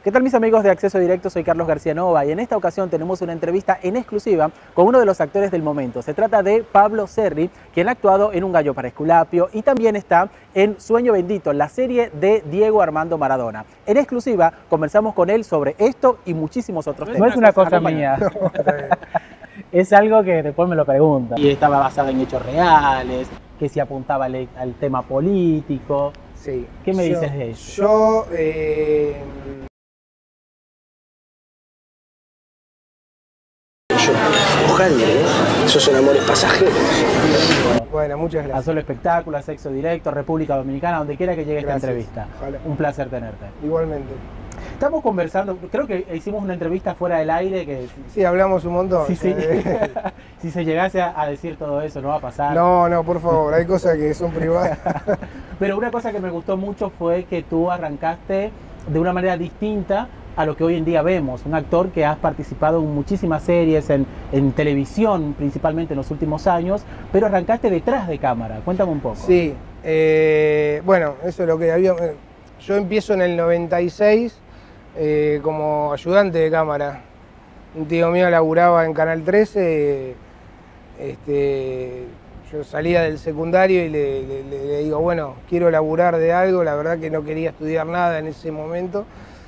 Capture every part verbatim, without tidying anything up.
¿Qué tal mis amigos de Acceso Directo? Soy Carlos García Nova y en esta ocasión tenemos una entrevista en exclusiva con uno de los actores del momento. Se trata de Pablo Cerri, quien ha actuado en Un gallo para Esculapio y también está en Sueño Bendito, la serie de Diego Armando Maradona. En exclusiva conversamos con él sobre esto y muchísimos otros temas. No es una cosa mía, es algo que después me lo preguntan. Y estaba basado en hechos reales, que se apuntaba al, al tema político. Sí. ¿Qué me yo, dices de eso? Yo... Eh... Ojalá, ¿eh? Esos son amores pasajeros. Bueno, muchas A gracias. Solo Espectáculo, a Sexo Directo, República Dominicana, donde quiera que llegue Gracias. esta entrevista. Ojalá. Un placer tenerte. Igualmente. Estamos conversando, creo que hicimos una entrevista fuera del aire que Sí, hablamos un montón. si, se, si se llegase a, a decir todo eso no va a pasar. No, no, por favor, hay cosas que son privadas. Pero una cosa que me gustó mucho fue que tú arrancaste de una manera distinta a lo que hoy en día vemos. Un actor que has participado en muchísimas series, en, en televisión principalmente en los últimos años, pero arrancaste detrás de cámara. Cuéntame un poco. Sí, eh, bueno, eso es lo que había. Yo empiezo en el noventa y seis eh, como ayudante de cámara. Un tío mío laburaba en Canal trece. Este, yo salía del secundario y le, le, le digo, bueno, quiero laburar de algo. La verdad que no quería estudiar nada en ese momento.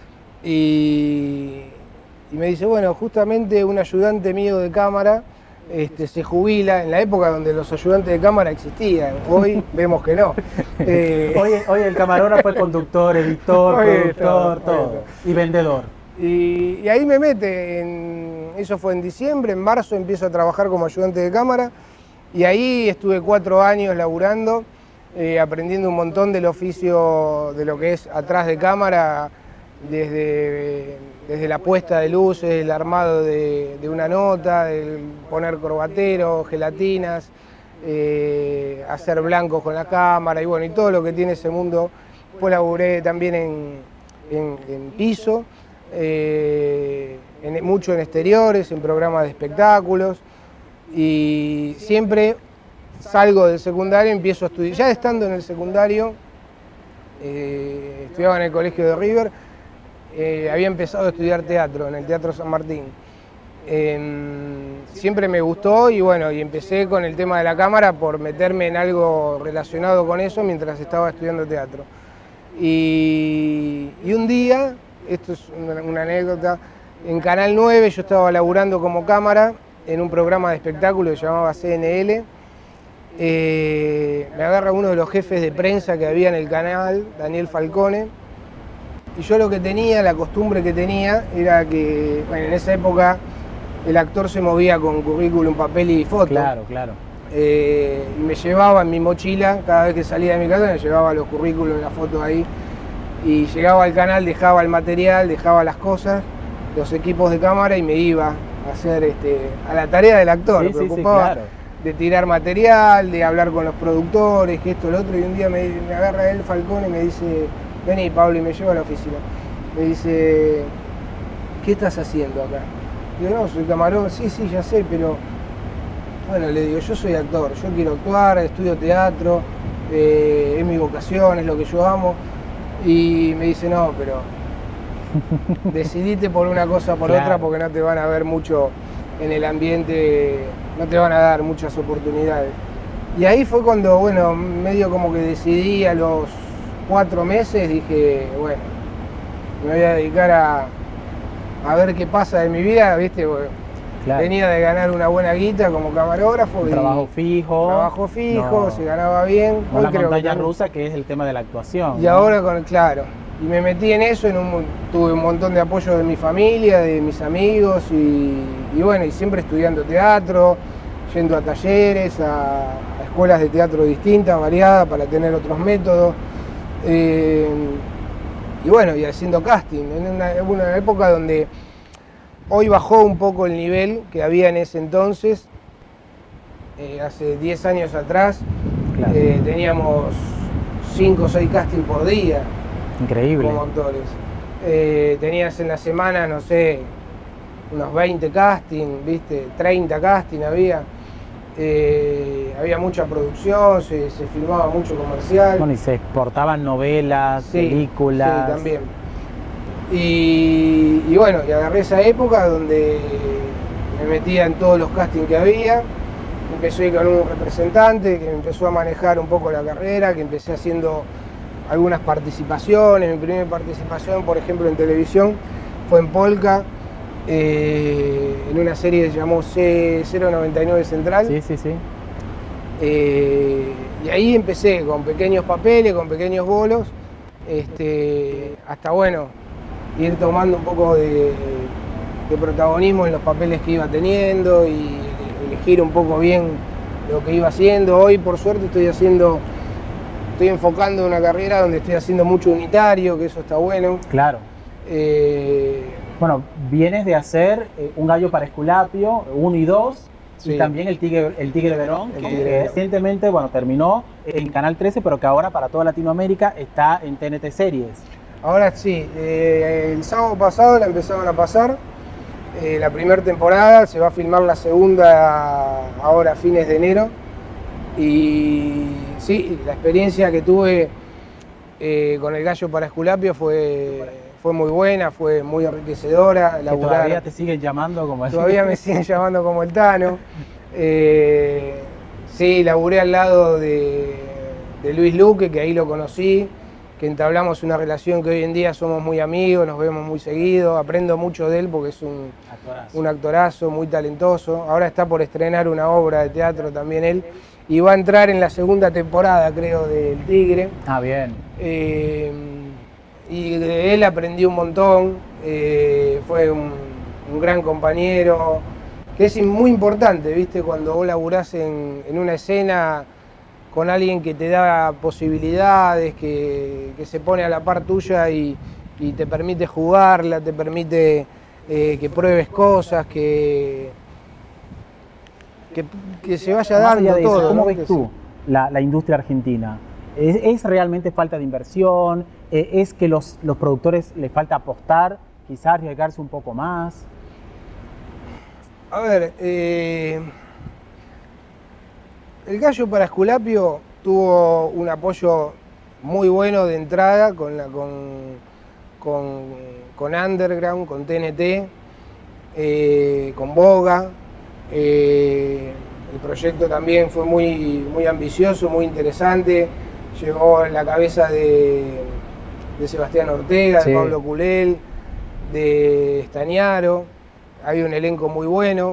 Y, y me dice, bueno, justamente un ayudante mío de cámara este, se jubila en la época donde los ayudantes de cámara existían. Hoy vemos que no. Eh, Hoy, hoy el camarógrafo es conductor, editor, Hoy productor, todo, todo. hoy todo. Y vendedor. y, y ahí me mete, en, eso fue en diciembre, en marzo empiezo a trabajar como ayudante de cámara y ahí estuve cuatro años laburando, eh, aprendiendo un montón del oficio de lo que es atrás de cámara. Desde, desde la puesta de luces, el armado de, de una nota, el poner corbateros, gelatinas, eh, hacer blancos con la cámara y bueno, y todo lo que tiene ese mundo. Después laburé también en, en, en piso, eh, en, mucho en exteriores, en programas de espectáculos y siempre salgo del secundario y empiezo a estudiar. Ya estando en el secundario, eh, estudiaba en el colegio de River. Eh, había empezado a estudiar teatro en el Teatro San Martín. Eh, siempre me gustó y bueno, y empecé con el tema de la cámara por meterme en algo relacionado con eso mientras estaba estudiando teatro. Y, y un día, esto es una, una anécdota, en Canal nueve yo estaba laburando como cámara en un programa de espectáculo que se llamaba C N L. Eh, me agarra uno de los jefes de prensa que había en el canal, Daniel Falcone. Y yo lo que tenía, la costumbre que tenía, era que, bueno, en esa época el actor se movía con currículum, papel y foto. Claro, claro. Eh, y me llevaba en mi mochila, cada vez que salía de mi casa me llevaba los currículum, la foto ahí. Y llegaba al canal, dejaba el material, dejaba las cosas, los equipos de cámara y me iba a hacer este, a la tarea del actor. Sí, me sí, preocupaba sí, claro. de tirar material, de hablar con los productores, que esto, lo otro. Y un día me, me agarra él, Falcone, y me dice... Vení, Pablo, y me lleva a la oficina. Me dice, ¿qué estás haciendo acá? Digo, no, soy camarógrafo. Sí, sí, ya sé, pero... Bueno, le digo, yo soy actor, yo quiero actuar, estudio teatro, eh, es mi vocación, es lo que yo amo. Y me dice, no, pero... decidite por una cosa o por Claro. otra porque no te van a ver mucho en el ambiente, no te van a dar muchas oportunidades. Y ahí fue cuando, bueno, medio como que decidí a los... cuatro meses, dije, bueno, me voy a dedicar a, a ver qué pasa de mi vida, ¿viste? Porque Claro. venía de ganar una buena guita como camarógrafo. Un y trabajo fijo. Trabajo fijo, No. se ganaba bien. Con Hoy la creo que montaña también. rusa que es el tema de la actuación. Y ¿no? ahora con, claro, y me metí en eso, en un, tuve un montón de apoyo de mi familia, de mis amigos y, y bueno, y siempre estudiando teatro, yendo a talleres, a, a escuelas de teatro distintas, variadas, para tener otros métodos. Eh, y bueno, y haciendo casting, en una, en una época donde hoy bajó un poco el nivel que había en ese entonces, eh, hace diez años atrás, Claro. eh, teníamos cinco o seis castings por día Increíble. como actores. Eh, tenías en la semana, no sé, unos veinte castings, ¿viste? treinta castings había. Eh, había mucha producción, se, se filmaba mucho comercial. Bueno, y se exportaban novelas, Sí, películas. Sí, también. Y, y bueno, y agarré esa época donde me metía en todos los castings que había. Empecé a ir con un representante que me empezó a manejar un poco la carrera, que empecé haciendo algunas participaciones. Mi primera participación, por ejemplo, en televisión fue en Polka, eh, en una serie que se llamó C cero noventa y nueve Central. Sí, sí, sí. Eh, y ahí empecé con pequeños papeles, con pequeños bolos, este, hasta bueno, ir tomando un poco de, de protagonismo en los papeles que iba teniendo y elegir un poco bien lo que iba haciendo. Hoy, por suerte, estoy haciendo, estoy enfocando una carrera donde estoy haciendo mucho unitario, que eso está bueno. Claro. Eh, bueno, vienes de hacer eh, Un gallo para Esculapio, uno y dos, sí. Y también El Tigre, el Tigre Verón, el que Tigre Verón. Recientemente, bueno, terminó en Canal trece, pero que ahora para toda Latinoamérica está en T N T Series. Ahora sí, eh, el sábado pasado la empezaron a pasar. Eh, la primera temporada, se va a filmar la segunda ahora a fines de enero. Y sí, la experiencia que tuve eh, con El gallo para Esculapio fue, fue muy buena, fue muy enriquecedora. Laburar, ¿todavía te siguen llamando como el Todavía me siguen llamando como el Tano. Eh, sí, laburé al lado de, de Luis Luque, que ahí lo conocí, que entablamos una relación que hoy en día somos muy amigos, nos vemos muy seguido, aprendo mucho de él porque es un actorazo, un actorazo muy talentoso. Ahora está por estrenar una obra de teatro también él y va a entrar en la segunda temporada, creo, del Tigre. Ah, bien. Eh, y de él aprendí un montón, eh, fue un, un gran compañero, que es muy importante, ¿viste? Cuando vos laburás en, en una escena con alguien que te da posibilidades, que, que se pone a la par tuya y, y te permite jugarla, te permite eh, que pruebes cosas, que, que, que se vaya dando de todo. Eso, ¿cómo ¿no? ves tú la, la industria argentina? ¿Es, ¿Es realmente falta de inversión? ¿Es que los, los productores les falta apostar, quizás arriesgarse un poco más? A ver, eh... El gallo para Esculapio tuvo un apoyo muy bueno de entrada con, la, con, con, con Underground, con T N T, eh, con Boga. Eh, el proyecto también fue muy, muy ambicioso, muy interesante. Llegó en la cabeza de, de Sebastián Ortega, sí. de Pablo Culel, de Stagnaro. Hay un elenco muy bueno.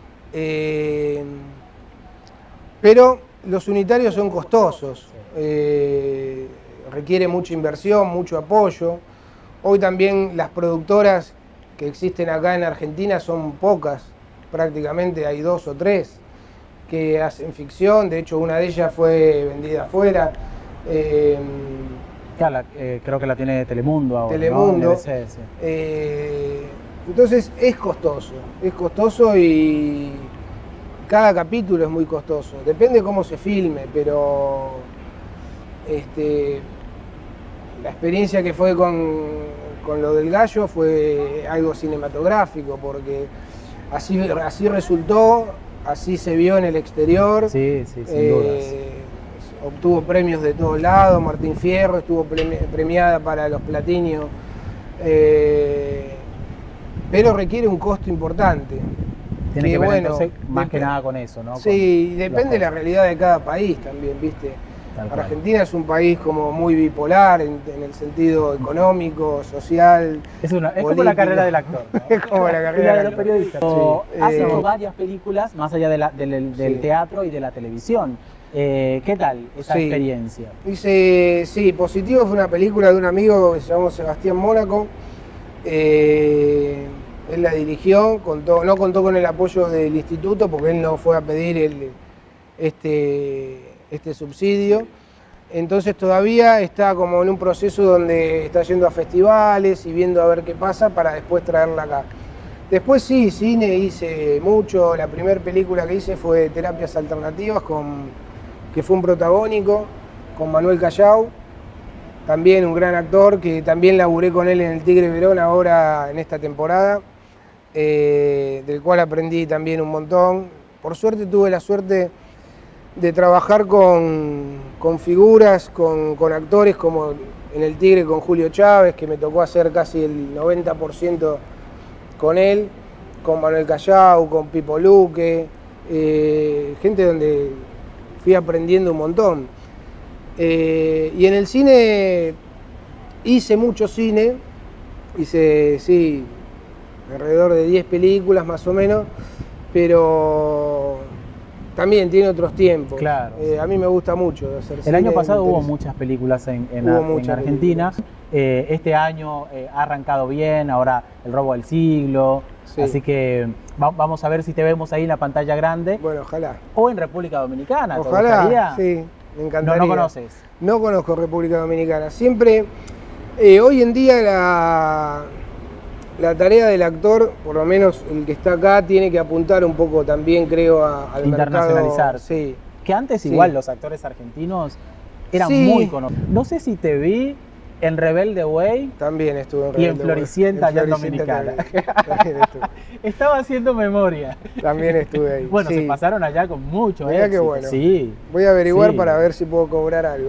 Eh, Pero los unitarios son costosos, eh, requiere mucha inversión, mucho apoyo. Hoy también las productoras que existen acá en Argentina son pocas, prácticamente hay dos o tres que hacen ficción, de hecho una de ellas fue vendida afuera. Eh, claro, eh, creo que la tiene Telemundo ahora, Telemundo. ¿no? N B C, sí. eh, entonces es costoso, es costoso y cada capítulo es muy costoso, depende cómo se filme, pero este, la experiencia que fue con, con lo del gallo fue algo cinematográfico, porque así, así resultó, así se vio en el exterior. Sí, sí, sin eh, dudas. Obtuvo premios de todos lados, Martín Fierro estuvo premi premiada para los Platinios, eh, pero requiere un costo importante. Tiene que, que ver bueno, entonces más que nada con eso, ¿no? Sí, con depende de la realidad de cada país también, ¿viste? Argentina es un país como muy bipolar en, en el sentido económico, social. Es, una, es como la carrera del actor, ¿no? Es como la carrera de los periodistas. Sí. Has eh, hecho varias películas, más allá de la, del, del sí. teatro y de la televisión. Eh, ¿Qué tal esa sí. experiencia? Hice, sí, Positivo fue una película de un amigo que se llamó Sebastián Mónaco. Eh, Él la dirigió, contó, no contó con el apoyo del instituto porque él no fue a pedir el, este, este subsidio. Entonces todavía está como en un proceso donde está yendo a festivales y viendo a ver qué pasa para después traerla acá. Después sí, cine hice mucho. La primera película que hice fue Terapias Alternativas, con, que fue un protagónico, con Manuel Callao. También un gran actor, que también laburé con él en El Tigre Verón ahora en esta temporada. Eh, del cual aprendí también un montón. Por suerte tuve la suerte de trabajar con, con figuras, con, con actores como en El Tigre con Julio Chávez, que me tocó hacer casi el noventa por ciento con él, con Manuel Callao, con Pipo Luque, eh, gente donde fui aprendiendo un montón. Eh, y en el cine hice mucho cine, hice, sí, alrededor de diez películas más o menos, pero también tiene otros tiempos. Claro. Eh, a mí me gusta mucho hacer El cine, año pasado me hubo interesa. muchas películas en, en, Hubo Ar- muchas en Argentina. Eh, este año eh, ha arrancado bien, ahora El Robo del Siglo. Sí. Así que va- vamos a ver si te vemos ahí en la pantalla grande. Bueno, ojalá. O en República Dominicana. ¿Te Ojalá, gustaría? sí, me No, encantaría. no conoces. No conozco República Dominicana. Siempre, eh, hoy en día la, la tarea del actor, por lo menos el que está acá, tiene que apuntar un poco también, creo, a- al Internacionalizar. mercado. Sí. Que antes Sí. igual los actores argentinos eran Sí. muy conocidos. No sé si te vi en Rebelde Way También estuve en y en Rebelde Way. Floricienta, allá en Floricienta Dominicana. También, también estuve. Estaba haciendo memoria. También estuve ahí. Bueno, sí. se pasaron allá con mucho Mirá éxito. qué bueno. Sí. Voy a averiguar Sí. para ver si puedo cobrar algo.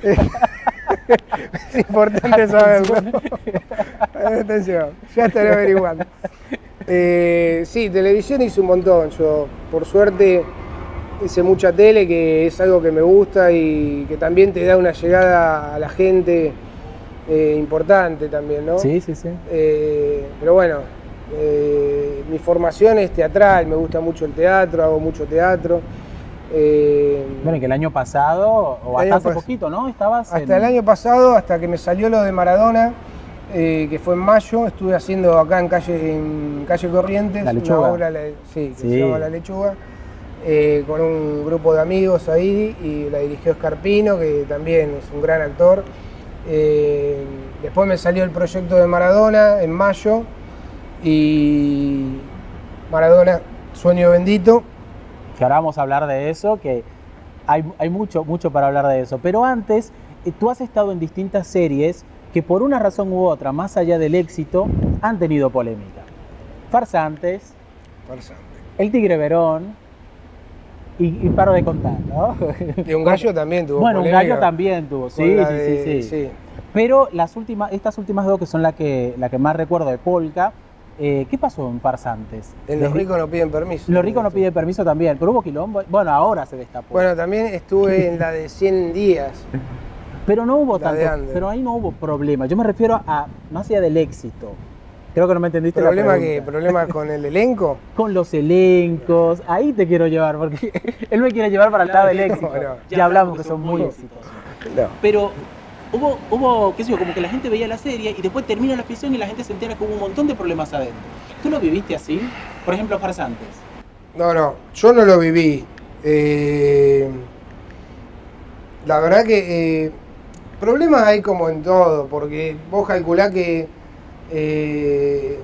Es importante saberlo. Atención, ya estaré averiguando. Eh, sí, televisión hice un montón. Yo, por suerte, hice mucha tele, que es algo que me gusta y que también te da una llegada a la gente eh, importante también, ¿no? Sí, sí, sí. Eh, pero bueno, eh, mi formación es teatral, me gusta mucho el teatro, hago mucho teatro. Eh, Bueno, y que el año pasado, o El hasta año hace pas- poquito, ¿no? Estabas hasta en... el año pasado, hasta que me salió lo de Maradona, eh, que fue en mayo, estuve haciendo acá en calle, en calle Corrientes, La Lechuga. una obra la- sí, que Sí. se llama La Lechuga, eh, con un grupo de amigos ahí, y la dirigió Escarpino, que también es un gran actor. Eh, después me salió el proyecto de Maradona en mayo, y Maradona, Sueño Bendito. Que ahora vamos a hablar de eso, que hay, hay mucho, mucho para hablar de eso. Pero antes, eh, tú has estado en distintas series que por una razón u otra, más allá del éxito, han tenido polémica. Farsantes, Farsante. El Tigre Verón, y, y paro de contar, ¿no? Y un gallo también tuvo Bueno, un polémica gallo también tuvo, con sí, la sí, de- sí, sí, sí. Pero las últimas, estas últimas dos, que son las que, la que más recuerdo de Polka, eh, ¿qué pasó en Farsantes? En Los Desde- ricos no piden permiso. Los ricos no piden permiso también, pero hubo quilombo. Bueno, ahora se destapó. Bueno, también estuve en la de cien días. pero no hubo la de tanto, Ander. pero ahí no hubo problema. Yo me refiero a más allá del éxito. Creo que no me entendiste la ¿Problema pregunta. qué? ¿Problema con el elenco? Con los elencos, ahí te quiero llevar, porque él me quiere llevar para el lado del éxito. No, no. Ya hablamos que son muy exitosos. No. Pero hubo, hubo, qué sé yo, como que la gente veía la serie y después termina la ficción y la gente se entera que hubo un montón de problemas adentro. ¿Tú lo viviste así? Por ejemplo, Farsantes. No, no, yo no lo viví. Eh, la verdad que eh, problemas hay como en todo, porque vos calculás que eh,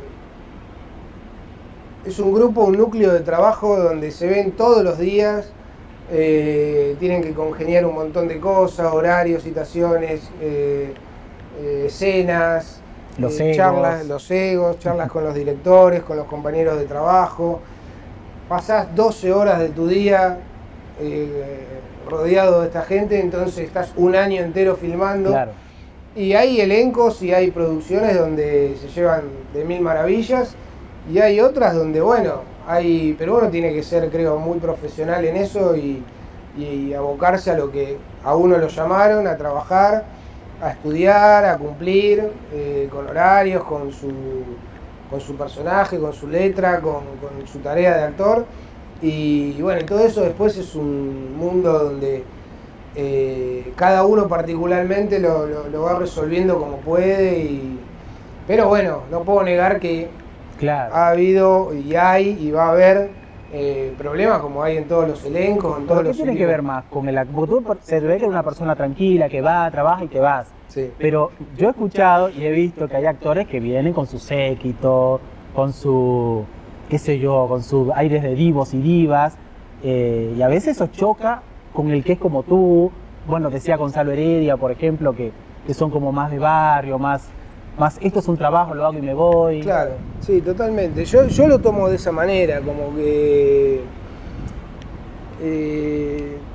es un grupo, un núcleo de trabajo donde se ven todos los días, eh, tienen que congeniar un montón de cosas, horarios, citaciones, eh, eh, escenas, Los eh, egos. charlas, los egos, charlas con los directores, con los compañeros de trabajo. Pasás doce horas de tu día eh, rodeado de esta gente, entonces estás un año entero filmando. Claro. Y hay elencos y hay producciones donde se llevan de mil maravillas, y hay otras donde, bueno, hay, pero uno tiene que ser, creo, muy profesional en eso y, y abocarse a lo que a uno lo llamaron, a trabajar, a estudiar, a cumplir, eh, con horarios, con su, con su personaje, con su letra, con, con su tarea de actor. Y, y bueno, y todo eso después es un mundo donde eh, cada uno particularmente lo, lo, lo va resolviendo como puede. Y, pero bueno, no puedo negar que Claro. ha habido y hay y va a haber eh, problemas como hay en todos los elencos, en ¿Pero todos qué los tiene que equipos. ver más con el actor? Tú se ve que eres una persona tranquila, que va, trabaja y te vas. Sí. Pero yo he escuchado y he visto que hay actores que vienen con su séquito, con su, qué sé yo, con sus aires de divos y divas, eh, y a veces eso choca con el que es como tú. Bueno, decía Gonzalo Heredia, por ejemplo, que, que son como más de barrio, más, más esto es un trabajo, lo hago y me voy. Claro, sí, totalmente. Yo, yo lo tomo de esa manera, como que... eh,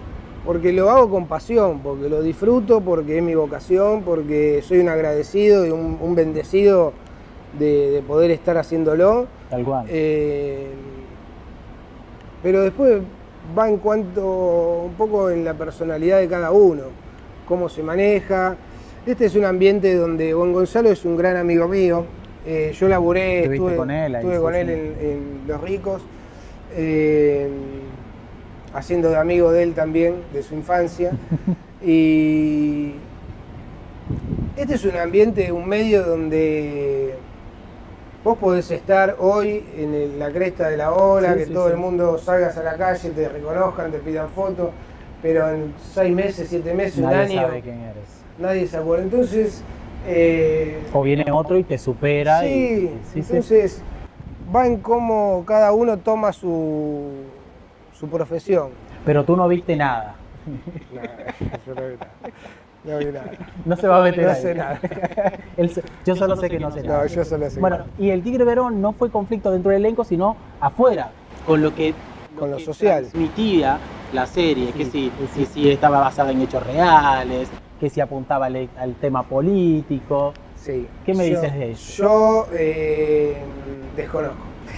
porque lo hago con pasión, porque lo disfruto, porque es mi vocación, porque soy un agradecido y un, un bendecido de, de poder estar haciéndolo. Tal cual. Eh, pero después va en cuanto un poco en la personalidad de cada uno, cómo se maneja. Este es un ambiente donde Juan Gonzalo es un gran amigo mío. Eh, yo laburé, estuve con él, ahí, estuve sí, con sí. él en, en Los Ricos, eh, haciendo de amigo de él también, de su infancia. Y este es un ambiente, un medio donde vos podés estar hoy en el- la cresta de la ola, Sí, que sí, todo sí. el mundo salgas a la calle, te reconozcan, te pidan fotos, pero en seis meses, siete meses, Nadie un año, sabe quién eres. nadie se acuerda. Entonces, eh, O viene otro y te supera. sí, y, sí, sí. entonces va en cómo cada uno toma su, su profesión. Pero tú no viste nada. Nada, yo no vi nada. No vi nada. No se va a meter No ahí. sé nada. Él se- yo solo sé que no sé nada. No, yo solo sé. Bueno, y el Tigre Verón no fue conflicto dentro del elenco, sino afuera. Con lo que, Con lo que social. transmitía la serie, que si, sí. que si estaba basada en hechos reales. Que se apuntaba al, al tema político. Sí. ¿Qué me Yo- dices de eso? Yo eh, desconozco.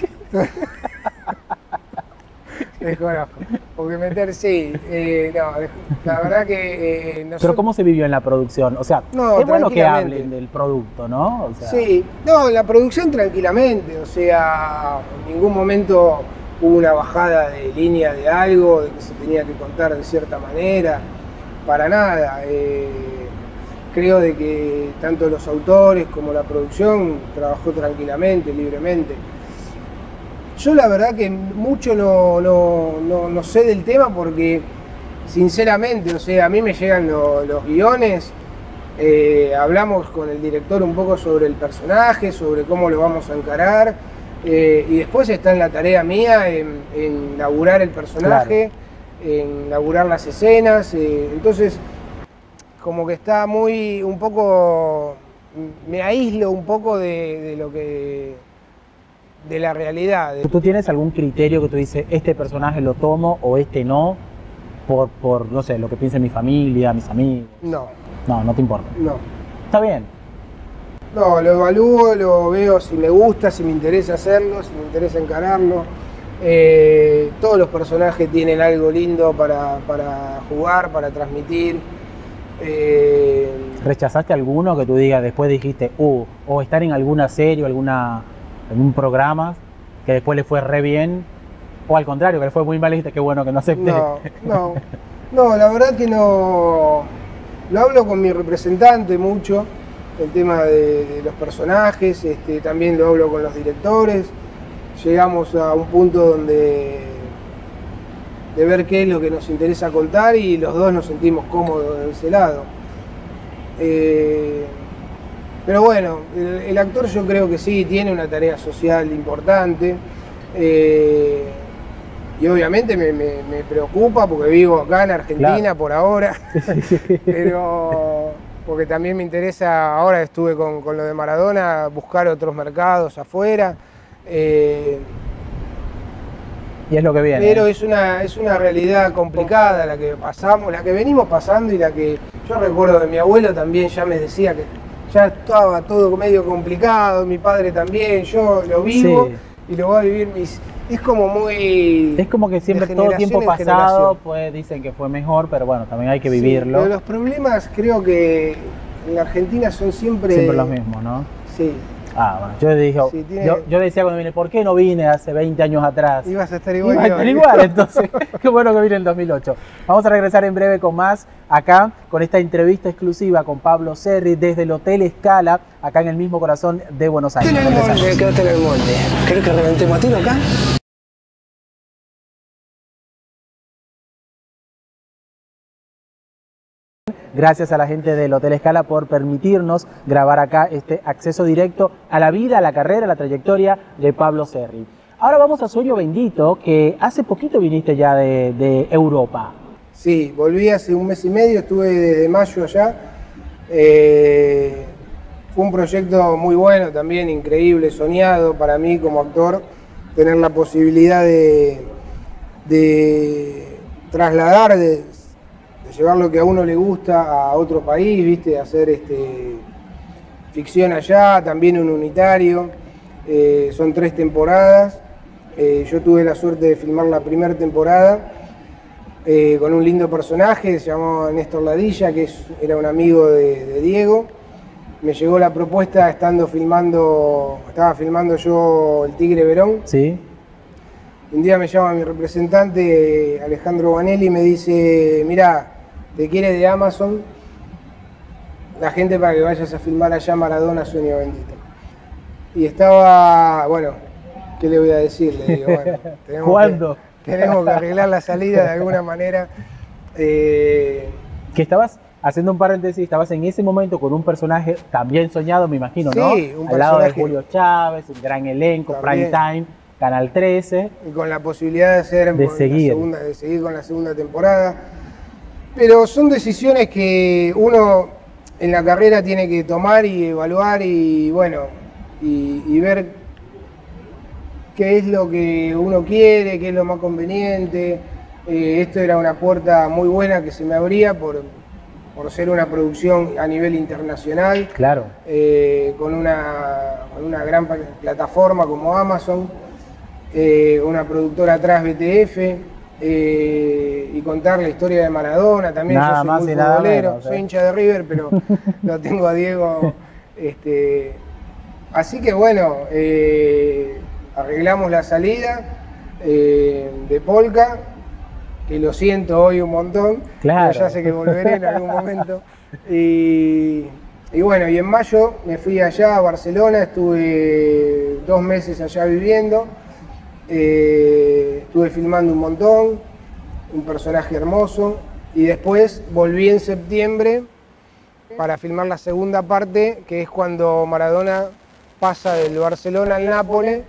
Desconozco. Porque meter, sí, eh, no, la verdad que eh, nosotros- Pero ¿cómo se vivió en la producción? O sea, No, es bueno que tranquilamente. hablen del producto, ¿no? O sea, Sí, no, la producción tranquilamente, o sea, en ningún momento hubo una bajada de línea de algo, de que se tenía que contar de cierta manera, para nada. Eh, creo de que tanto los autores como la producción trabajó tranquilamente, libremente. Yo la verdad que mucho no, no, no, no sé del tema porque, sinceramente, o sea, a mí me llegan lo- los guiones. Eh, hablamos con el director un poco sobre el personaje, sobre cómo lo vamos a encarar, eh, y después está en la tarea mía en, en laburar el personaje, en laburar las escenas, eh, entonces como que está muy, un poco, me aíslo un poco de, de lo que, de la realidad. de- ¿tú tienes algún criterio que tú dices, este personaje lo tomo o este no? Por, por no sé, lo que piensa mi familia, mis amigos. No, No, no te importa. no. Está bien. No, lo evalúo, lo veo si me gusta, si me interesa hacerlo, si me interesa encararlo. Eh, todos los personajes tienen algo lindo para, para jugar, para transmitir. Eh, ¿Rechazaste alguno que tú digas, después dijiste, uh, o estar en alguna serie o alguna, algún programa que después le fue re bien? O al contrario, que le fue muy mal y dijiste, qué bueno que no acepté. no, no, no, la verdad que no. Lo hablo con mi representante mucho, el tema de, de los personajes, este, también lo hablo con los directores. Llegamos a un punto donde de ver qué es lo que nos interesa contar y los dos nos sentimos cómodos de ese lado. Eh, pero bueno, el, el actor yo creo que sí tiene una tarea social importante, eh, y obviamente me, me- me preocupa porque vivo acá en Argentina Claro. por ahora, pero porque también me interesa, ahora estuve con, con lo de Maradona, buscar otros mercados afuera. eh, Y es lo que viene. pero ¿eh? es una, es una realidad complicada la que pasamos, la que venimos pasando y la que yo recuerdo de mi abuelo también ya me decía que ya estaba todo medio complicado, mi padre también, yo lo vivo Sí. y lo voy a vivir mis... Es como muy... Es como que siempre de todo tiempo generación en pasado generación. pues dicen que fue mejor, pero bueno, también hay que Sí, vivirlo. pero los problemas creo que en la Argentina son siempre... Siempre los mismos, ¿no? Sí, Ah, bueno, yo dije, Sí, tiene- yo, yo decía cuando vine, ¿por qué no vine hace veinte años atrás? ibas a estar igual Iba a que estar hoy. igual, entonces, qué bueno que vine en dos mil ocho. Vamos a regresar en breve con más acá, con esta entrevista exclusiva con Pablo Serri desde el Hotel Escala, acá en el mismo corazón de Buenos Aires. Quédate en el Regresamos. molde, quédate en el molde. ¿Querés que reventemos a tiro acá? Gracias a la gente del Hotel Escala por permitirnos grabar acá este acceso directo a la vida, a la carrera, a la trayectoria de Pablo Serri. Ahora vamos a Sueño Bendito, que hace poquito viniste ya de, de Europa. Sí, volví hace un mes y medio, estuve desde mayo allá. Eh, fue un proyecto muy bueno también, increíble, soñado para mí como actor, tener la posibilidad de, de trasladar de de llevar lo que a uno le gusta a otro país, ¿viste? Hacer este, ficción allá, también un unitario. Eh, son tres temporadas. Eh, yo tuve la suerte de filmar la primera temporada eh, con un lindo personaje, se llamaba Néstor Ladilla, que es, era un amigo de, de Diego. Me llegó la propuesta estando filmando, estaba filmando yo El Tigre Verón. Sí. Un día me llama mi representante Alejandro Vanelli y me dice, mirá, te quiere de Amazon la gente para que vayas a filmar allá Maradona, Sueño Bendito. Y estaba, bueno, ¿qué le voy a decir? Le digo, bueno, tenemos ¿Cuándo? Que, tenemos que arreglar la salida de alguna manera. Eh, que estabas, haciendo un paréntesis, estabas en ese momento con un personaje también soñado, me imagino, sí, ¿no? Un Al lado de personaje, Julio Chávez, un gran elenco, también, prime time, Canal trece. Y con la posibilidad de hacer de con seguir. La segunda, de seguir con la segunda temporada. Pero son decisiones que uno en la carrera tiene que tomar y evaluar y bueno, y, y ver qué es lo que uno quiere, qué es lo más conveniente. Eh, esto era una puerta muy buena que se me abría por, por ser una producción a nivel internacional. Claro. Eh, con, una, con una gran plataforma como Amazon, eh, una productora atrás, B T F, eh, y contar la historia de Maradona. También nada yo soy más muy y nada futbolero, menos, ¿eh? Soy hincha de River, pero lo tengo a Diego. Este, así que bueno, eh, arreglamos la salida eh, de Polka, que lo siento hoy un montón, claro. pero ya sé que volveré en algún momento. Y, y bueno, y en mayo me fui allá a Barcelona, estuve dos meses allá viviendo, eh, estuve filmando un montón, un personaje hermoso, y después volví en septiembre para filmar la segunda parte, que es cuando Maradona pasa del Barcelona al Nápoles.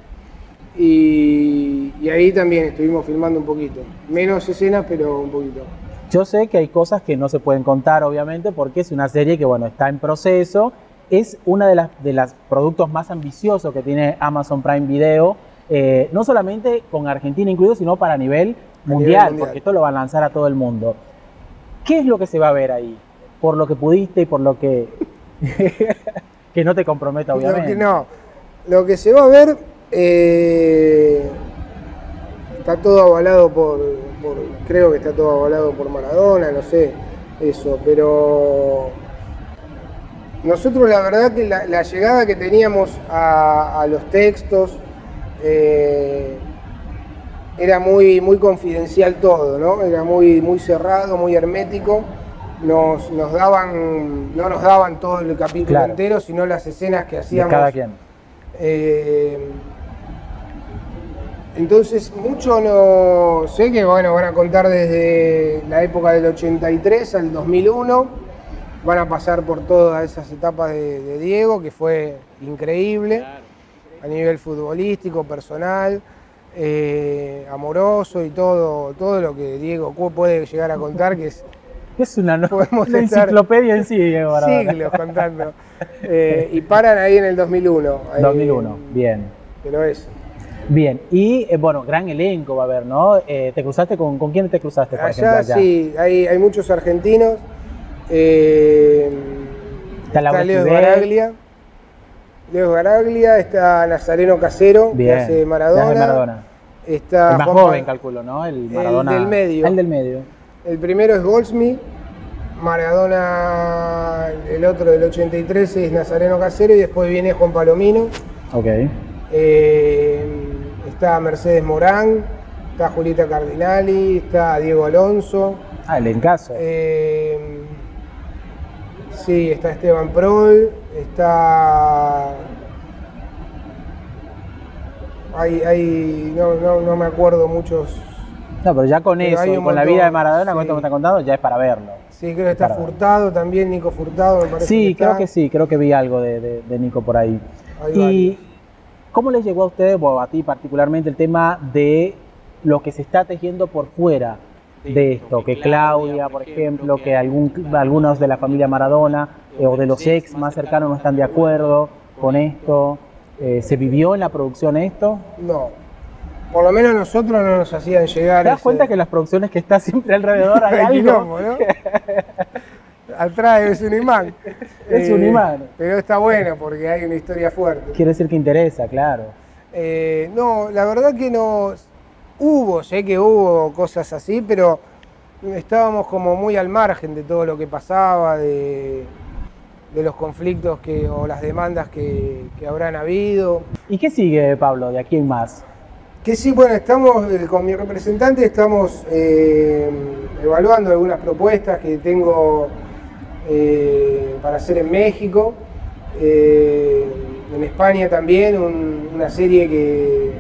Y, y ahí también estuvimos filmando un poquito, menos escenas, pero un poquito. Yo sé que hay cosas que no se pueden contar, obviamente, porque es una serie que, bueno, está en proceso. Es una de las de los productos más ambiciosos que tiene Amazon Prime Video, eh, no solamente con Argentina incluido, sino para nivel mundial, mundial, porque esto lo va a lanzar a todo el mundo. ¿Qué es lo que se va a ver ahí? Por lo que pudiste y por lo que... que no te comprometa, obviamente. Lo que no, lo que se va a ver... Eh, está todo avalado por, por, creo que está todo avalado por Maradona, no sé, eso, pero nosotros la verdad que la, la llegada que teníamos a, a los textos eh, era muy, muy confidencial todo, ¿no? Era muy, muy cerrado, muy hermético. Nos, nos daban, no nos daban todo el capítulo claro. entero, sino las escenas que hacíamos. De cada quien. Eh, Entonces, mucho no sé que bueno, van a contar desde la época del ochenta y tres al dos mil uno, van a pasar por todas esas etapas de, de Diego, que fue increíble a nivel futbolístico, personal, eh, amoroso y todo, todo lo que Diego puede llegar a contar, que es, es una, no, podemos una enciclopedia en sí, Diego Maradona. Siglos contando. Eh, y paran ahí en el dos mil uno. Ahí, dos mil uno, bien. Pero eso. Bien, y eh, bueno, gran elenco va a haber, ¿no? Eh, ¿Te cruzaste con, con quién te cruzaste, por allá, ejemplo, allá? Sí, hay, hay muchos argentinos. Eh, está está Leo Garaglia. Leo Garaglia, está Nazareno Casero, bien, que hace Maradona. Maradona. Está el más Juan joven, calculo, ¿no? El Maradona. El del medio. El del medio. El primero es Goldsmith. Maradona, el otro del ochenta y tres es Nazareno Casero y después viene Juan Palomino. Ok. Eh, está Mercedes Morán, está Julieta Cardinali, está Diego Alonso. Ah, el encaso. Eh, sí, está Esteban Prol, está... Hay, hay no, no, no me acuerdo muchos... No, pero ya con pero eso, con montón, la vida de Maradona, sí. Con esto que me está contando, ya es para verlo. Sí, creo que está Furtado verlo. También, Nico Furtado, me parece. Sí, que creo está. que sí, creo que vi algo de, de, de Nico por ahí. Hay y varios. ¿Cómo les llegó a ustedes, o a ti particularmente, el tema de lo que se está tejiendo por fuera de esto? Que Claudia, por ejemplo, que algún, algunos de la familia Maradona eh, o de los ex más cercanos no están de acuerdo con esto. Eh, ¿Se vivió en la producción esto? No. por lo menos nosotros no nos hacían llegar. ¿Te das ese- cuenta que las producciones que está siempre alrededor hay Hay algo? quilombo, ¿no? Atrás es un imán. Es un imán. Pero está bueno porque hay una historia fuerte. Quiere decir que interesa, claro. Eh, no, la verdad que no. Hubo, sé que hubo cosas así, pero estábamos como muy al margen de todo lo que pasaba, de, de los conflictos que, o las demandas que, que habrán habido. ¿Y qué sigue, Pablo, de aquí en más? Que sí, bueno, estamos eh, con mi representante, estamos eh, evaluando algunas propuestas que tengo eh, para hacer en México, eh, en España también, un- una serie que,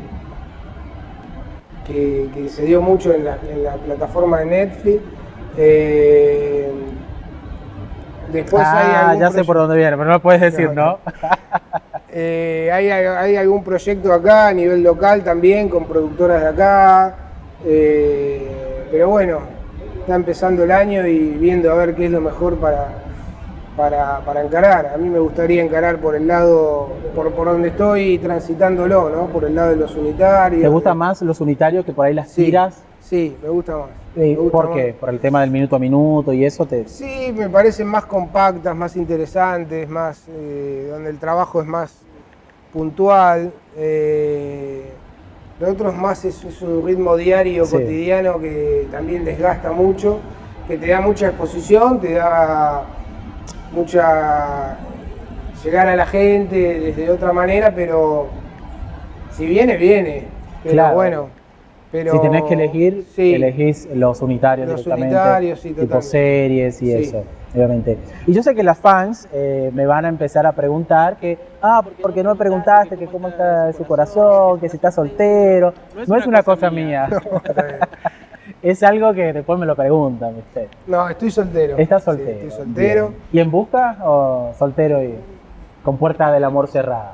que, que se dio mucho en la, en la plataforma de Netflix. Eh, después hay Ah, algún ya sé proye- por dónde viene, pero no lo puedes decir, No, ¿no? no. Eh, hay, hay algún proyecto acá a nivel local también con productoras de acá, eh, pero bueno, está empezando el año y viendo a ver qué es lo mejor para, para, para encarar. A mí me gustaría encarar por el lado, por, por donde estoy transitándolo, ¿no? Por el lado de los unitarios. ¿Te gusta más los unitarios que por ahí las Sí, tiras? sí, me gusta más. Eh, Me gusta ¿Por más. qué? ¿Por el tema del minuto a minuto y eso? Te... Sí, me parecen más compactas, más interesantes, más eh, donde el trabajo es más puntual. Eh, lo otro es más, es, es un ritmo diario, Sí. cotidiano, que también desgasta mucho, que te da mucha exposición, te da mucha llegar a la gente desde otra manera, pero si viene, viene. Pero Claro. bueno. Pero, si tenés que elegir, sí. elegís los unitarios Los directamente, unitarios, sí, tipo totalmente. series y Sí. eso, obviamente. Y yo sé que las fans eh, me van a empezar a preguntar que, ah, porque no me preguntaste que cómo está su corazón, que si está soltero. No es una cosa mía, es algo que después me lo preguntan, ¿viste? No, estoy soltero. Estás Sí, soltero. estoy soltero. Bien. ¿Y en busca o soltero y con puerta del amor cerrada?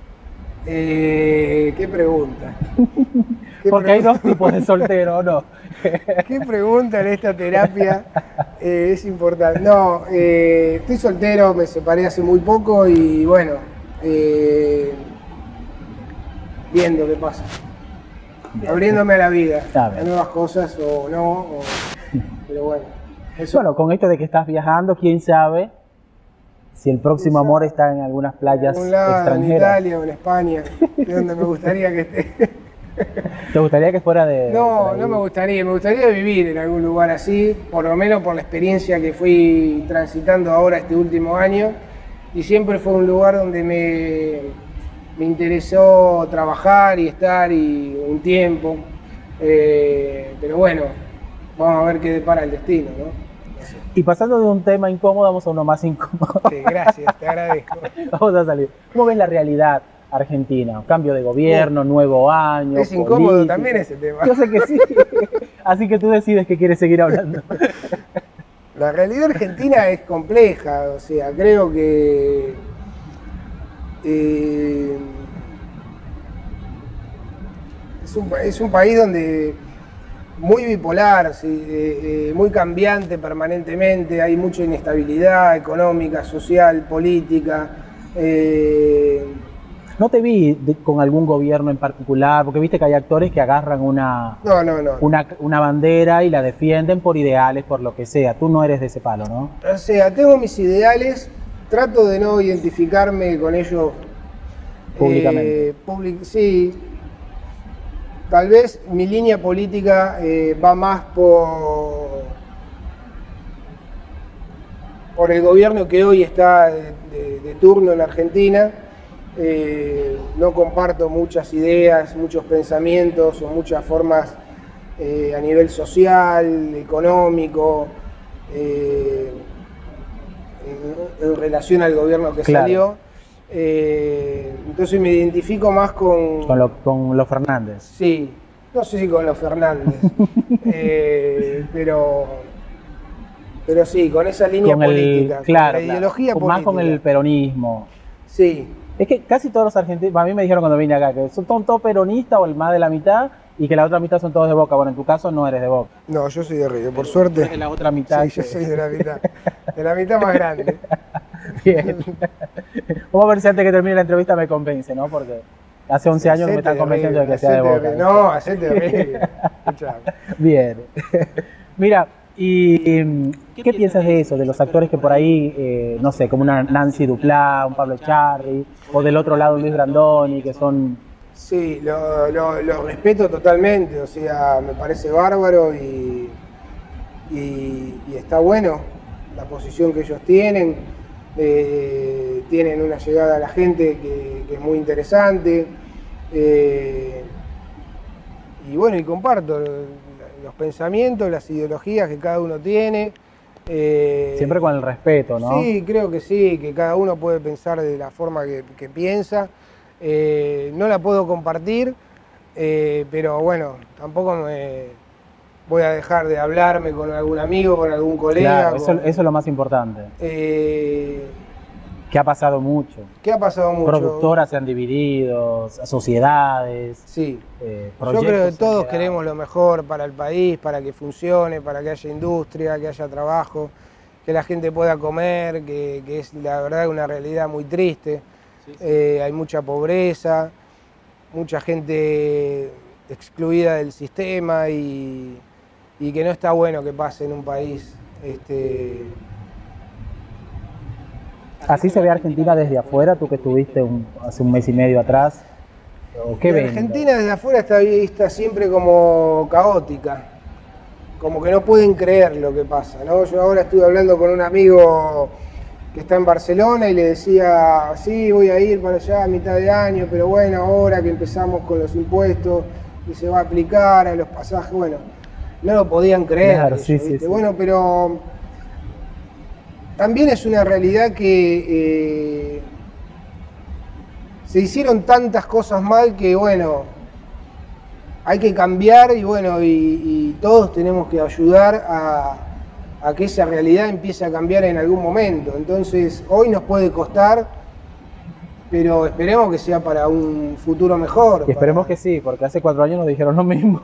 Eh, ¿Qué pregunta? ¿Qué Porque hay pregu- dos tipos de soltero, ¿o no? ¿Qué pregunta en esta terapia? Eh, es importante. No, eh, estoy soltero, me separé hace muy poco y bueno, eh, viendo qué pasa. Abriéndome a la vida, Está bien. a nuevas cosas o no, o- pero bueno. Eso, Bueno, con esto de que estás viajando, quién sabe si el próximo ¿Quién sabe? amor está en algunas playas en un lado, en extranjeras. Italia o en España, de donde me gustaría que esté. ¿Te gustaría que fuera de.? No, por ahí? no me gustaría, me gustaría vivir en algún lugar así, por lo menos por la experiencia que fui transitando ahora este último año, y siempre fue un lugar donde me, me interesó trabajar y estar y un tiempo, eh, pero bueno, vamos a ver qué depara el destino, ¿no? Y pasando de un tema incómodo, vamos a uno más incómodo. Sí, gracias, te agradezco. Vamos a salir. ¿Cómo ves la realidad argentina? Cambio de gobierno, nuevo año. Es incómodo política. también ese tema. Yo sé que sí. Así que tú decides que quieres seguir hablando. La realidad argentina es compleja, o sea, creo que eh, es, un, pa- es un país donde muy bipolar, sí, eh, eh, muy cambiante permanentemente, hay mucha inestabilidad económica, social, política. eh, No te vi de- con algún gobierno en particular, porque viste que hay actores que agarran una, no, no, no. una, una bandera y la defienden por ideales, por lo que sea. Tú no eres de ese palo, ¿no? O sea, tengo mis ideales, trato de no identificarme con ellos Públicamente. eh, public- sí, tal vez mi línea política eh, va más por, por el gobierno que hoy está de, de- de turno en la Argentina. Eh, no comparto muchas ideas, muchos pensamientos o muchas formas eh, a nivel social, económico, eh, en, en relación al gobierno que Claro. salió. Eh, entonces me identifico más con... Con, lo- con los Fernández. Sí, no sé si con los Fernández, eh, pero, pero sí, con esa línea Con el, política, con claro, la ideología claro, más política. con el peronismo. Sí, Es que casi todos los argentinos, a mí me dijeron cuando vine acá que son todos peronistas o el más de la mitad y que la otra mitad son todos de Boca. Bueno, en tu caso no eres de Boca. no, yo soy de Río, por Eres suerte. de la otra mitad. Sí, yo que- soy de la mitad, de la mitad más grande. Bien. Vamos a ver si antes que termine la entrevista me convence, ¿no? Porque Hace once años que me están convenciendo de que sea de Boca. No, hacete reír. Bien. Mira, ¿y qué, qué piensas de eso? De los actores que por ahí, eh, no sé, como una Nancy Duplá, un Pablo Echarri, o del otro lado Luis Brandoni, que son... Sí, lo, lo, lo respeto totalmente, o sea, me parece bárbaro y, y, y está bueno la posición que ellos tienen. Eh, tienen una llegada a la gente que, que es muy interesante. Eh, y bueno, y comparto los pensamientos, las ideologías que cada uno tiene. Eh, Siempre con el respeto, ¿no? Sí, creo que sí, que cada uno puede pensar de la forma que, que piensa. Eh, no la puedo compartir, eh, pero bueno, tampoco me voy a dejar de hablarme con algún amigo, con algún colega. Claro, eso, con, eso es lo más importante. Eh, que ha pasado mucho. ¿Qué ha pasado mucho? Productoras se han dividido, sociedades. Sí. Eh, Yo creo que todos queremos lo mejor para el país, para que funcione, para que haya industria, que haya trabajo, que la gente pueda comer, que, que es la verdad una realidad muy triste. Sí, sí. Eh, hay mucha pobreza, mucha gente excluida del sistema y, y que no está bueno que pase en un país. Este... ¿Así se ve Argentina desde afuera? Tú que estuviste un, hace un mes y medio atrás. ¿O qué ves? Argentina desde afuera está vista siempre como caótica, como que no pueden creer lo que pasa, ¿no? Yo ahora estuve hablando con un amigo que está en Barcelona y le decía, sí, voy a ir para allá a mitad de año, pero bueno, ahora que empezamos con los impuestos y se va a aplicar a los pasajes, bueno, no lo podían creer. Claro, ellos, sí, sí, sí. Bueno, pero también es una realidad que eh, se hicieron tantas cosas mal que, bueno, hay que cambiar y, bueno, y, y todos tenemos que ayudar a... a que esa realidad empiece a cambiar en algún momento. Entonces, hoy nos puede costar, pero esperemos que sea para un futuro mejor. Y esperemos para... que sí, porque hace cuatro años nos dijeron lo mismo.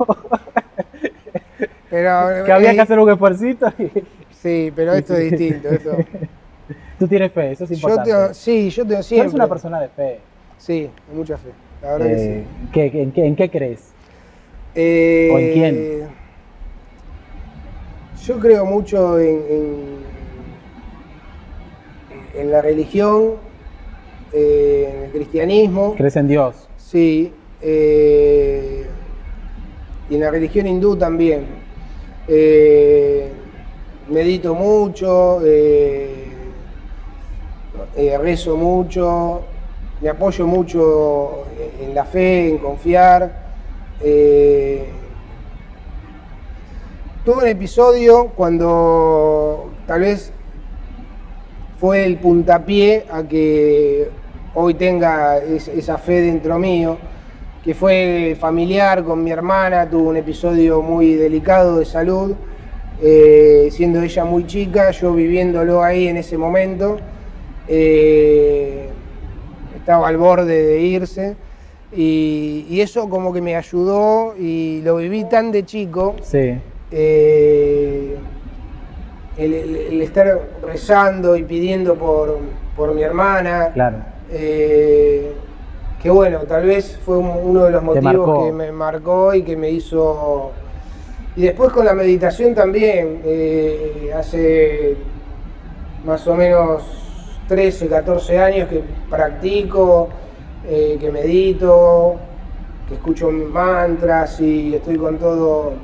Pero, que había eh, que hacer un esfuercito. Y... Sí, pero esto es distinto. Esto... Tú tienes fe, eso es importante. Yo tengo, sí, yo tengo siempre. Tú eres una persona de fe. Sí, de mucha fe, la verdad eh, que sí. ¿qué, en, qué, ¿En qué crees? Eh, ¿O en quién? Yo creo mucho en, en, en la religión, eh, en el cristianismo. ¿Crees en Dios? Sí, eh, y en la religión hindú también. Eh, medito mucho, eh, eh, rezo mucho, me apoyo mucho en la fe, en confiar. Eh, Tuve un episodio cuando tal vez fue el puntapié a que hoy tenga esa fe dentro mío, que fue familiar con mi hermana. Tuve un episodio muy delicado de salud, eh, siendo ella muy chica, yo viviéndolo ahí en ese momento. Eh, estaba al borde de irse y, y eso como que me ayudó y lo viví tan de chico. Sí. Eh, el, el, el estar rezando y pidiendo por, por mi hermana, claro. eh, que bueno, tal vez fue un, uno de los motivos que me marcó y que me hizo... Y después con la meditación también, eh, hace más o menos trece, catorce años que practico, eh, que medito, que escucho mantras y estoy con todo...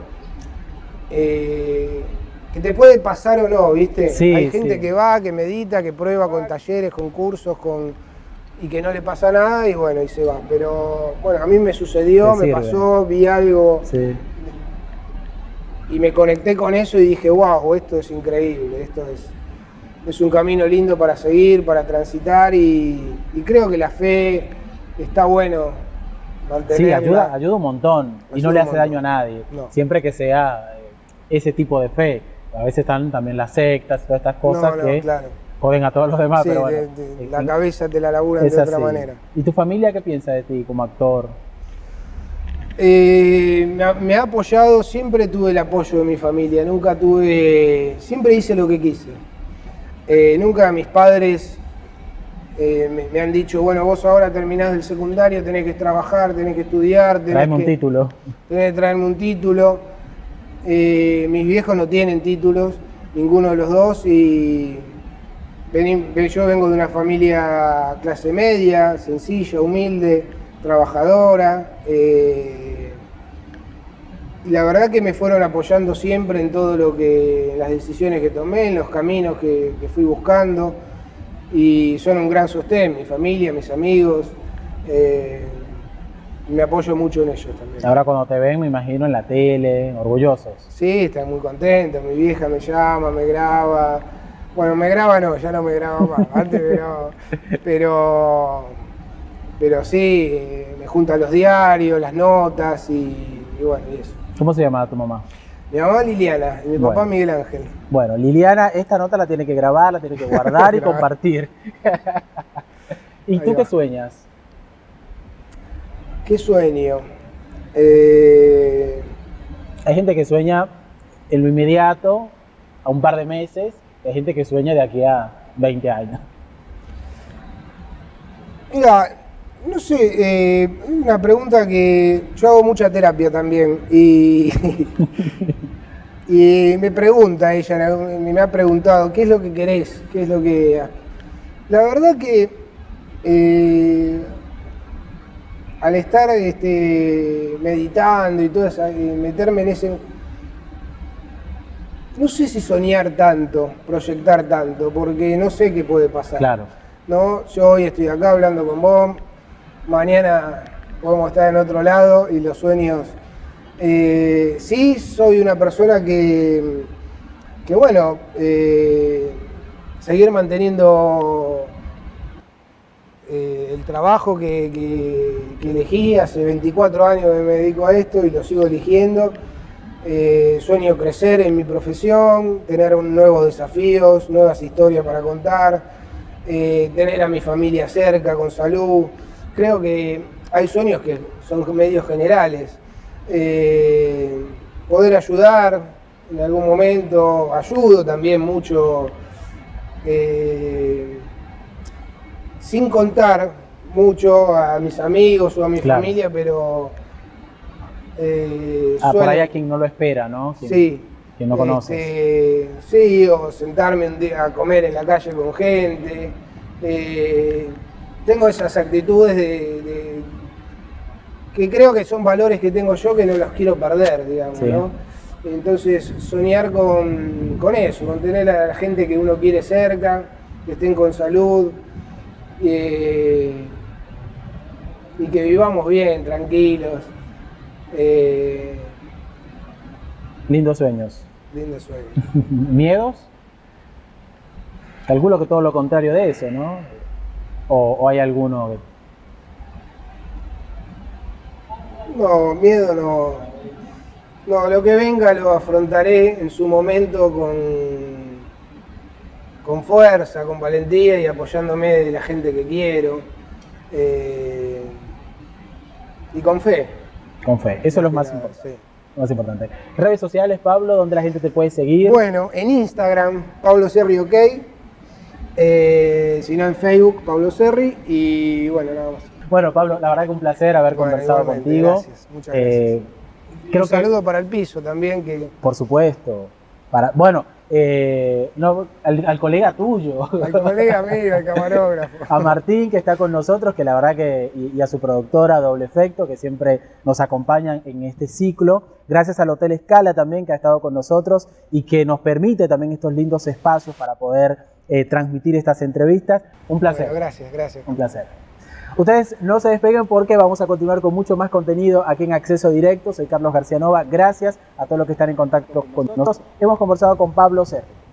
Eh, que te puede pasar o no, ¿viste? Sí, hay gente sí. que va, que medita, que prueba con talleres, con cursos, con, y que no le pasa nada y bueno, y se va. Pero bueno, a mí me sucedió, Te me sirve. pasó, vi algo Sí. y me conecté con eso y dije, wow, esto es increíble, esto es, es un camino lindo para seguir, para transitar y, y creo que la fe está bueno mantenerla. Sí, ayuda, ayuda un montón y Ayuda no le un hace montón. daño a nadie. No. Siempre que sea eh, ese tipo de fe. A veces están también las sectas y todas estas cosas No, no, que claro. joden a todos los demás. Sí, pero bueno, de- de- eh, la en- cabeza te la laburan es de otra así. manera. ¿Y tu familia qué piensa de ti como actor? Eh, me, ha, me ha apoyado, siempre tuve el apoyo de mi familia, nunca tuve, siempre hice lo que quise. Eh, nunca mis padres Eh, me, me han dicho, bueno, vos ahora terminás del secundario, tenés que trabajar, tenés que estudiar, tenés Traeme que, un título. tenés que traerme un título. Eh, mis viejos no tienen títulos, ninguno de los dos, y vení, yo vengo de una familia clase media, sencilla, humilde, trabajadora. Eh, y la verdad que me fueron apoyando siempre en todo lo que, en las decisiones que tomé, en los caminos que, que fui buscando. Y son un gran sostén, mi familia, mis amigos, eh, me apoyo mucho en ellos también. Ahora cuando te ven, me imagino en la tele, orgullosos. Sí, están muy contentos, mi vieja me llama, me graba, bueno, me graba no, ya no me graba más, antes me grababa, pero, pero sí, eh, me juntan los diarios, las notas y, y bueno, y eso. ¿Cómo se llama tu mamá? Mi mamá Liliana y mi Bueno. papá Miguel Ángel. Bueno, Liliana, esta nota la tiene que grabar, la tiene que guardar y compartir. ¿Y Ahí tú va. qué sueñas? ¿Qué sueño? Eh, Hay gente que sueña en lo inmediato, a un par de meses, y hay gente que sueña de aquí a veinte años. Mira, no sé, eh, una pregunta que yo hago mucha terapia también y, y me pregunta ella, en algún- me ha preguntado, ¿qué es lo que querés? ¿Qué es lo que...? La verdad que eh, al estar este, meditando y todo eso, y meterme en ese... No sé si soñar tanto, proyectar tanto, porque no sé qué puede pasar. Claro. ¿No? Yo hoy estoy acá hablando con vos, mañana podemos estar en otro lado y los sueños... Eh, sí, soy una persona que, que bueno, eh, seguir manteniendo eh, el trabajo que, que, que elegí, hace veinticuatro años que me dedico a esto y lo sigo eligiendo. Eh, sueño crecer en mi profesión, tener un- nuevos desafíos, nuevas historias para contar. Eh, tener a mi familia cerca, con salud. Creo que hay sueños que son medios generales. Eh, poder ayudar en algún momento, ayudo también mucho, eh, sin contar mucho a mis amigos o a mi Claro. familia, pero... eh, Ah, por suelo- ahí a quien no lo espera, ¿no? Quien, Sí. quien no conoces. Este, sí, o sentarme un día a comer en la calle con gente. Eh, tengo esas actitudes de, de- que creo que son valores que tengo yo que no los quiero perder, digamos, Sí. ¿no? Entonces, soñar con, con eso, con tener a la gente que uno quiere cerca, que estén con salud, eh, y que vivamos bien, tranquilos. Eh, Lindos sueños. lindo sueño. ¿Miedos? Calculo que todo lo contrario de eso, ¿no? O, o hay alguno que... No, miedo no. No, lo que venga lo afrontaré en su momento con, con fuerza, con valentía y apoyándome de la gente que quiero. Eh, y con fe. Con fe. Eso es lo más Sí. importante. Lo más importante. Redes sociales, Pablo, donde la gente te puede seguir. Bueno, en Instagram, Pablo Serri OK. Eh, si no en Facebook, Pablo Serri. Y bueno, nada más. Bueno, Pablo, la verdad que un placer haber Bueno, conversado igualmente, contigo. gracias, muchas gracias. Eh, creo Un que, saludo para el piso también, que por supuesto, para, bueno, eh, no, al, al colega tuyo, al colega mío, al camarógrafo. a Martín, que está con nosotros, que la verdad que, y, y a su productora Doble Efecto, que siempre nos acompañan en este ciclo. Gracias al Hotel Escala también, que ha estado con nosotros y que nos permite también estos lindos espacios para poder eh, transmitir estas entrevistas. Un placer. Bueno, gracias, gracias. Un placer. Ustedes no se despeguen porque vamos a continuar con mucho más contenido aquí en Acceso Directo. Soy Carlos García Nova. Gracias a todos los que están en contacto con nosotros. Hemos conversado con Pablo Serri.